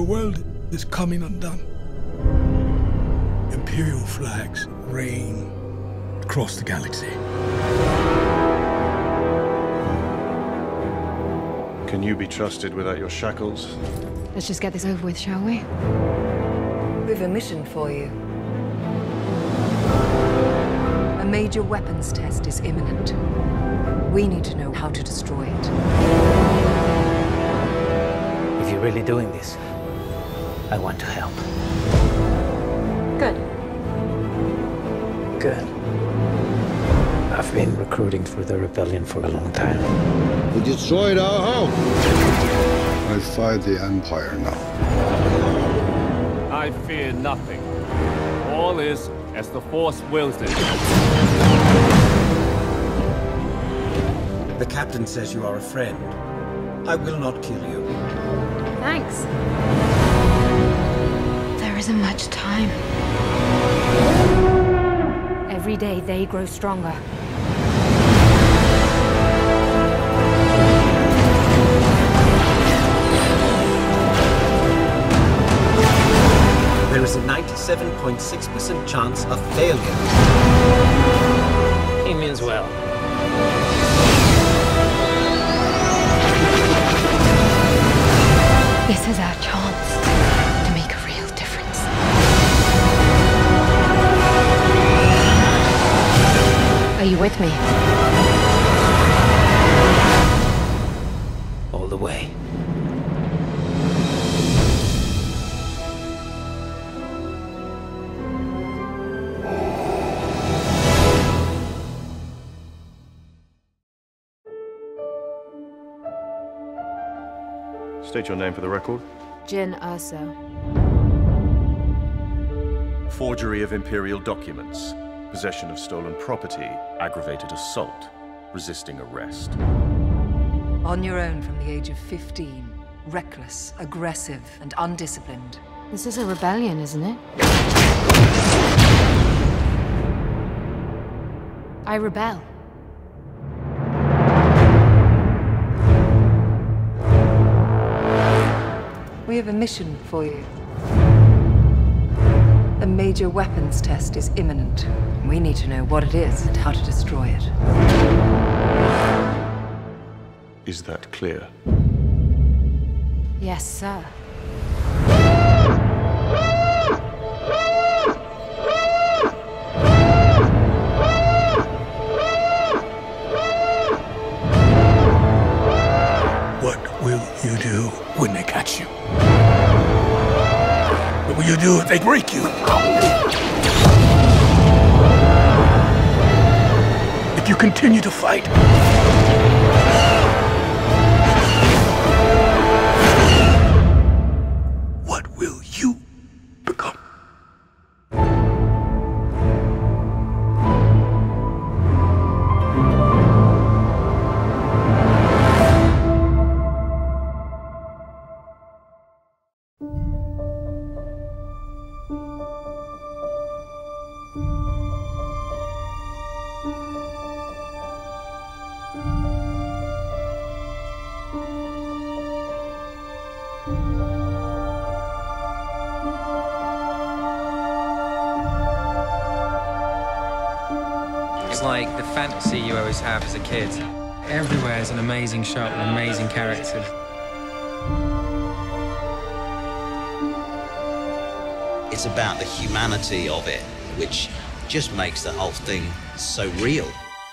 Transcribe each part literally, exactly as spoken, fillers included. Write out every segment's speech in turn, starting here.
world is coming undone. Imperial flags reign across the galaxy. Can you be trusted without your shackles? Let's just get this over with, shall we? We've a mission for you. A major weapons test is imminent. We need to know how to destroy it. If you're really doing this, I want to help. Good. Good. I've been recruiting for the rebellion for a long time. We destroyed our home. I fight the Empire now. I fear nothing. All is as the Force wills it. The captain says you are a friend. I will not kill you. Thanks. There isn't much time. Every day they grow stronger. There is a ninety-seven point six percent chance of failure. He means well. This is our chance to make a real difference. Are you with me? All the way. State your name for the record. Jin Urso. Forgery of Imperial documents, possession of stolen property, aggravated assault, resisting arrest. On your own from the age of fifteen. Reckless, aggressive, and undisciplined. This is a rebellion, isn't it? I rebel. We have a mission for you. A major weapons test is imminent. We need to know what it is and how to destroy it. Is that clear? Yes, sir. What will you do when they catch you? What will you do if they break you? If you continue to fight? What will you become? It's like the fantasy you always have as a kid. Everywhere is an amazing shot, an amazing character. It's about the humanity of it, which just makes the whole thing so real.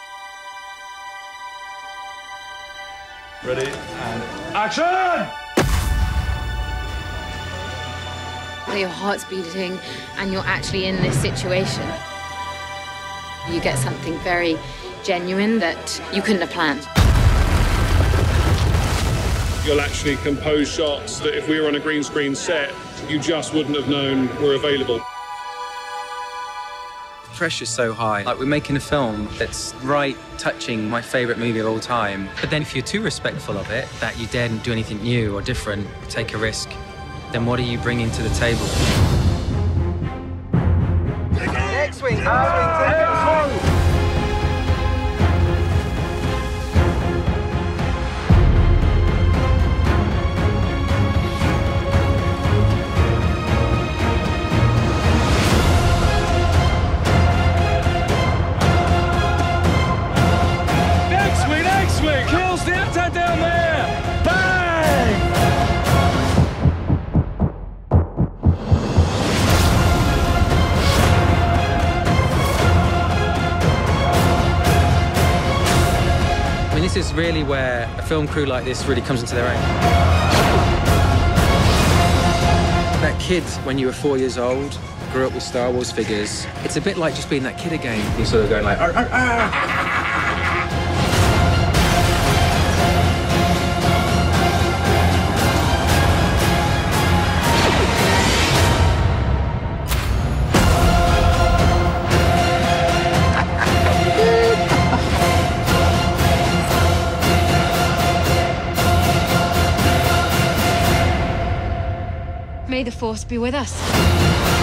Ready, and action! Your heart's beating and you're actually in this situation. You get something very genuine that you couldn't have planned. You'll actually compose shots that if we were on a green screen set, you just wouldn't have known were available. Pressure's so high. Like, we're making a film that's right touching my favourite movie of all time. But then if you're too respectful of it, that you daren't do anything new or different, take a risk, then what are you bringing to the table? X-Wing, X-Wing, this is really where a film crew like this really comes into their own. That kid, when you were four years old, grew up with Star Wars figures. It's a bit like just being that kid again. You're sort of going like, arr, arr, arr. May the Force be with us.